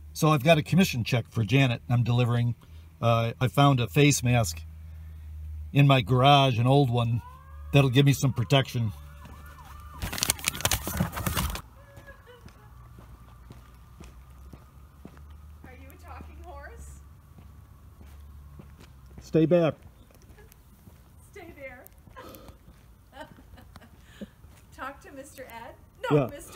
So I've got a commission check for Janet I'm delivering. I found a face mask in my garage, an old one, that'll give me some protection. Are you a talking horse? Stay back. Stay there. Talk to Mr. Ed? No, Yeah. Mr.